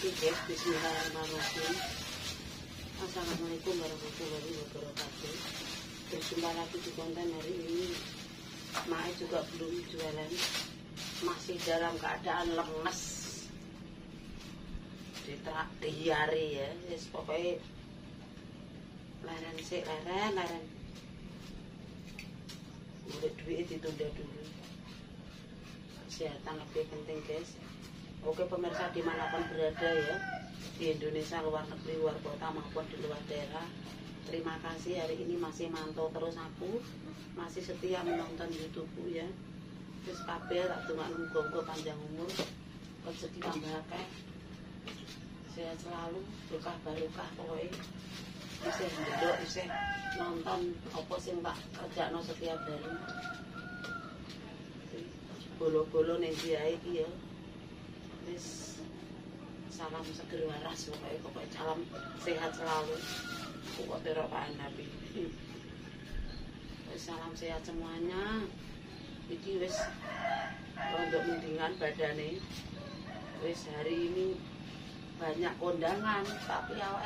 Oke guys, bismillahirrahmanirrahim. Assalamualaikum warahmatullahi wabarakatuh. Berjumpa lagi di konten hari ini. Mae juga belum jualan, masih dalam keadaan lemes di hari ya. Yes, pokoknya laren sih, laren. Udah duit ditunda dulu. Kesehatan lebih penting guys. Oke pemirsa dimanapun berada ya, di Indonesia, luar negeri, luar kota maupun di luar daerah, terima kasih hari ini masih mantau terus aku, masih setia menonton YouTubeku ya. Terus kabeh tak cuma muga-muga panjang umur, rezeki tambah akeh, sehat selalu, berkah barokah pokoknya. Isih ndelok, isih nonton apa sing tak kerjakno setiap hari. Bolo-bolo ning diae iki ya. Wis salam seger waras pokoknya salam sehat selalu. Pokoknya rokaan Nabi. Salam sehat semuanya. Iki wis untuk mendingan badane. Wis hari ini banyak kondangan tapi awake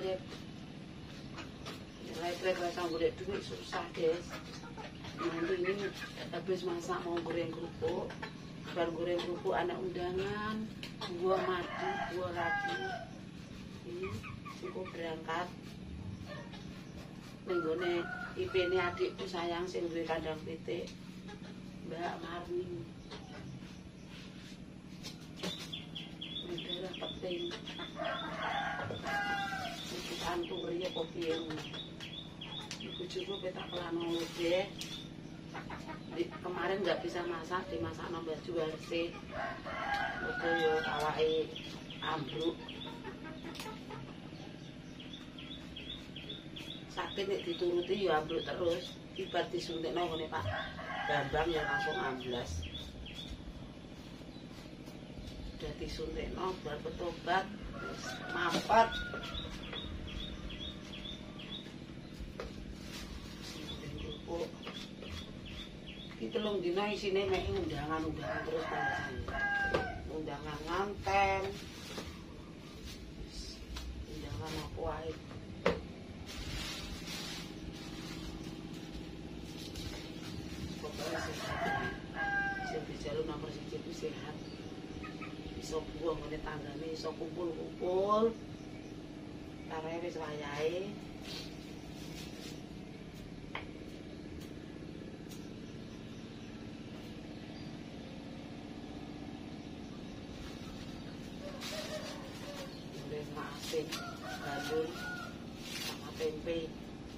like-like rasa golek duit susah guys. Nanti ini habis masak mau goreng kerupuk. Baru goreng kerupuk anak undangan, buah madu, buah lagi. Ini cukup berangkat. Nenggone IP-ne adikku sayang sing duwe kandang pitik. Mbak Marni. Negara penting. Bukan tuh riya kopi yang ibu cukup petak kelano deh. Kemarin nggak bisa masak, dimasak nambah jual sih. Itu yo awake ambruk. Sakit nek dituruti yo ambruk terus. Ibarat disuntikno ngene Pak Bambang ya langsung amblas. Udah disuntikno bar bertobat, mampet. Iki telung dina isine mek undangan-undangan terus undangan nganten. Undangan apa wae. Pokoknya sehat. Sing dijaluk nomor 1 itu sehat. Iso buang ngene tanggane, iso kumpul-kumpul. Tarehe wis wayahe. Asin, gandul, sama tempe.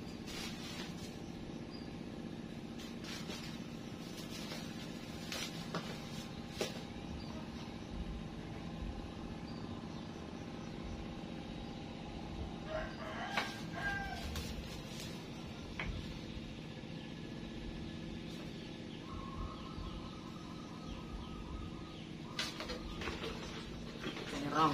Terong.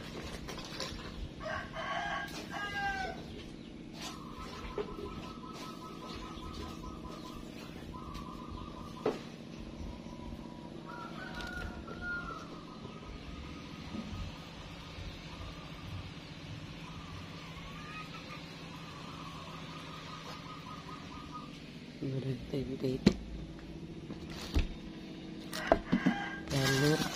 Tempe jalur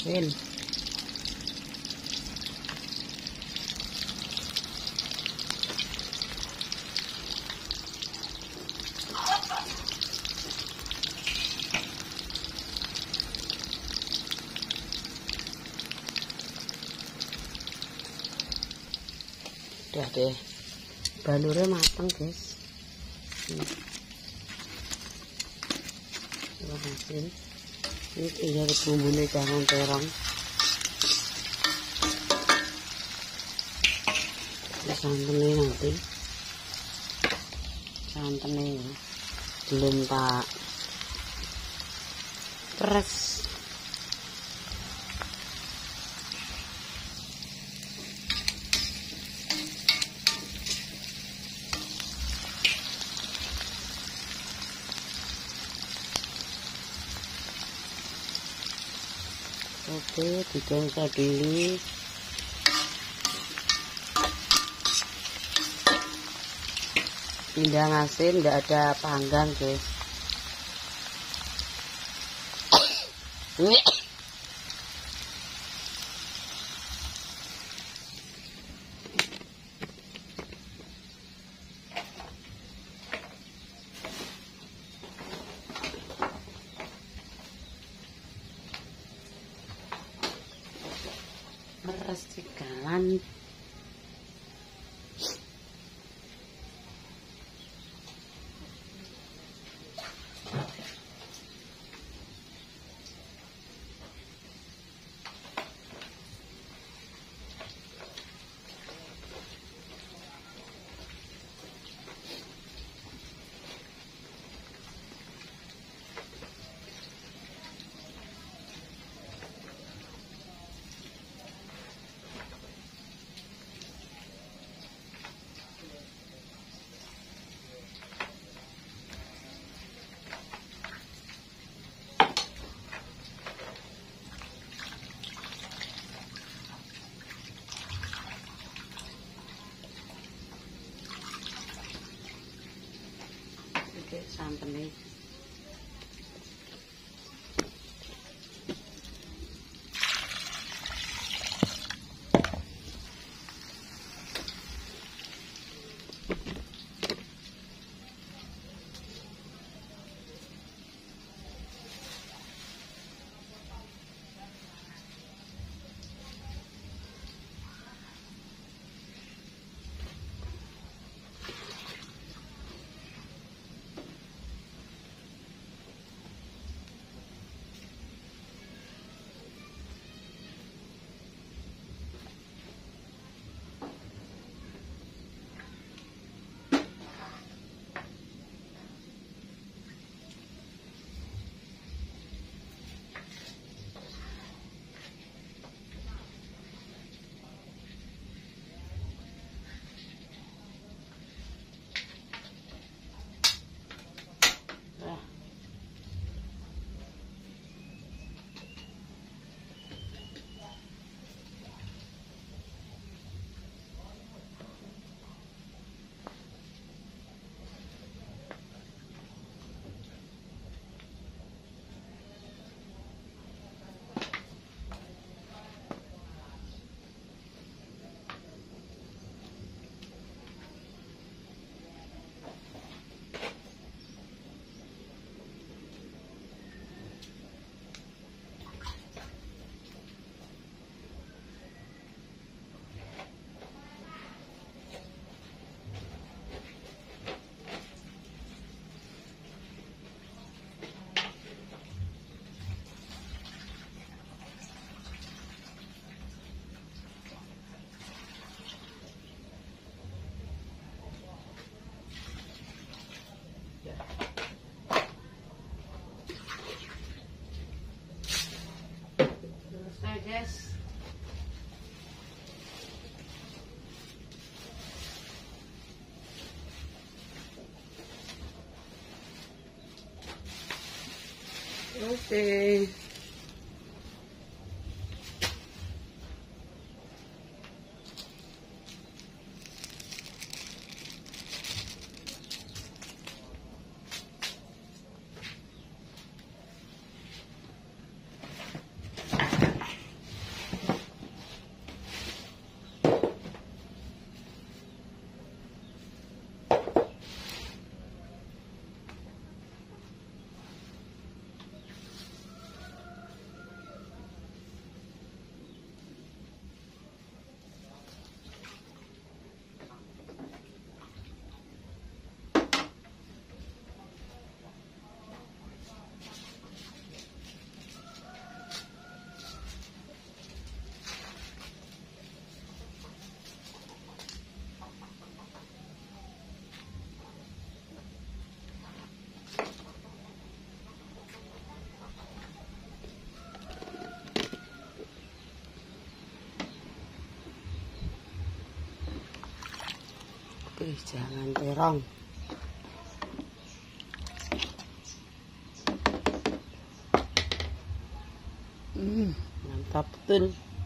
asin. Udah deh, balurnya mateng guys. Asin. Ini tinggal bumbunya, jangan terong. Santannya nanti, santannya ya. Belum tak peres. Oke, digosok dulu. Pindang asin, tidak ada panggang guys. Meres cigalan. Santannya guys. Oke. Oke, jangan terong. Mantap betul.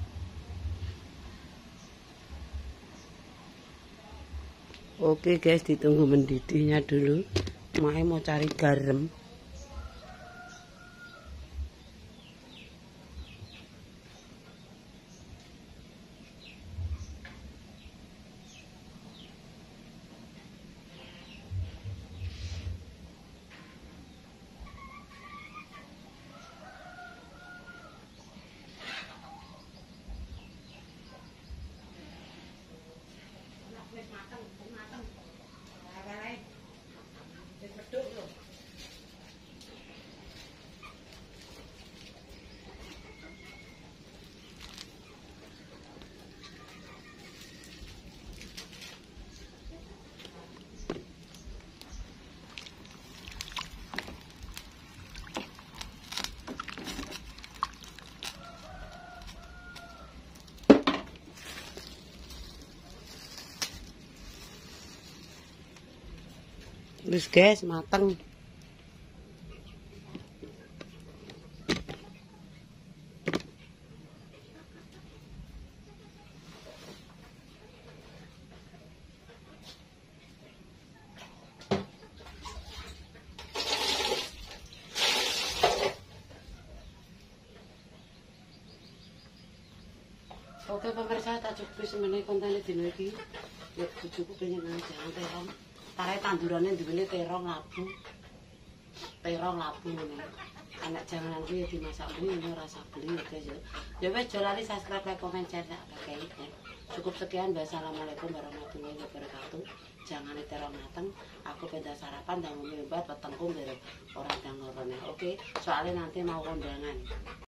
Oke guys, ditunggu mendidihnya dulu. Mae mau cari garam. Terus guys, mateng. Oke pemirsa, tak cukup semenit kontennya dino iki. Ya bojoku pengen jangan terong. Tarai tandurannya diwene terong labu. Terong labu ngene. Anak jangan kuwi ya dimasak kuwi ini rasa beli ya guys ya. Ya wis aja lali subscribe, like, comment, share tak pakai. Cukup sekian. Wassalamualaikum warahmatullahi wabarakatuh. Jangan terong mateng. Aku beda sarapan dan ngombe obat wetengku biar orang dang lorone. Oke, soalnya nanti mau kondangan.